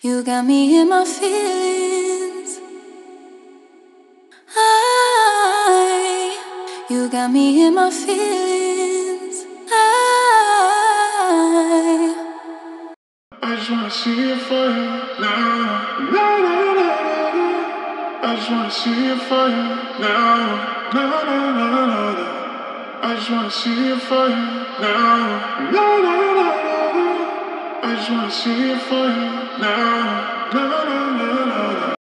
You got me in my feelings. You got me in my feelings. I just wanna see you fire now. Na, na, na, na, na. I just wanna see you fire now. Na, na, na, na, na. I just wanna see you fire now. Na, na, na, na, na. I just wanna see you fire now. Na, na, na, na, na.